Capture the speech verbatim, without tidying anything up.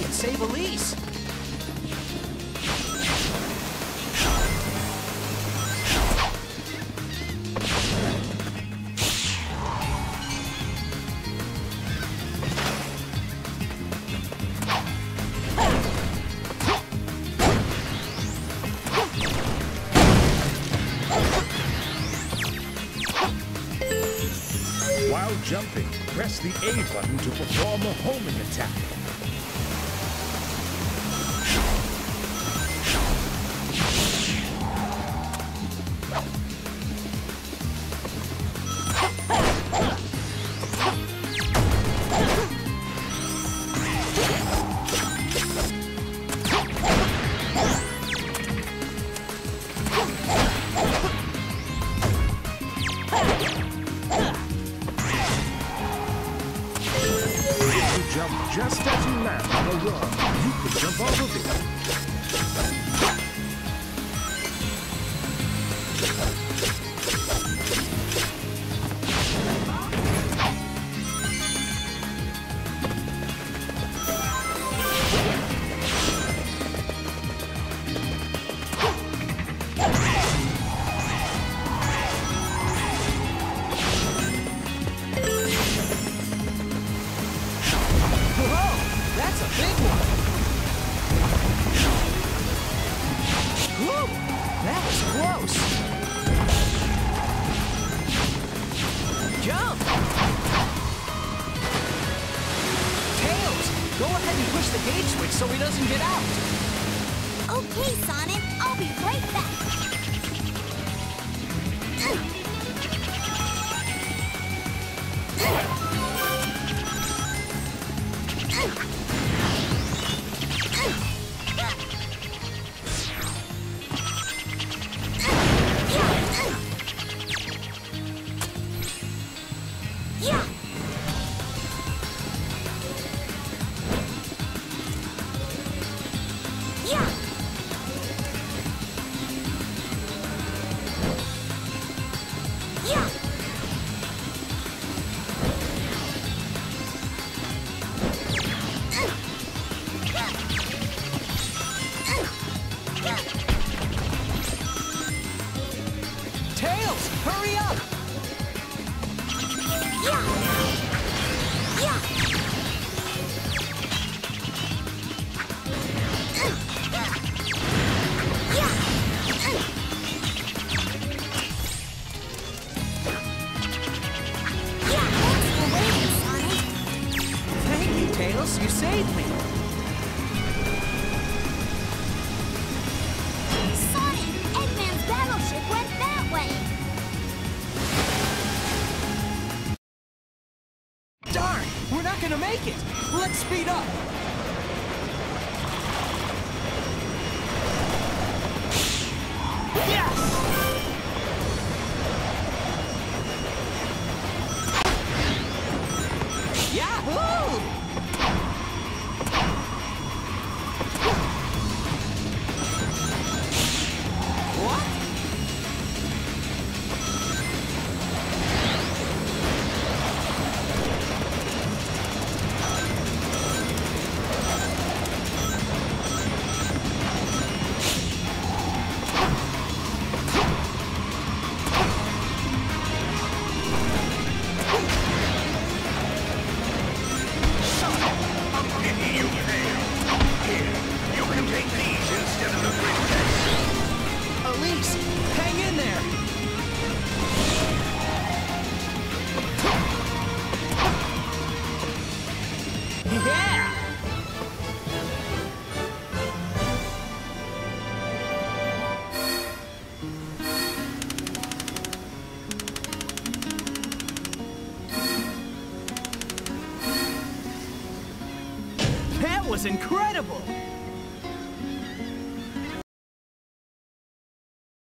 and save Elise. While jumping, press the A button to perform a homing attack. Jump just as you land on a rug. You can jump off of it. Jump! Tails, go ahead and push the gate switch so he doesn't get out. Okay, Sonic, I'll be right back. Tails, hurry up! Thank you, Tails. You saved me. Sonic, Eggman's battleship went that way. Darn, we're not gonna make it. Let's speed up. Yes! Yahoo! What? Elise, hang in there! Yeah! That was incredible!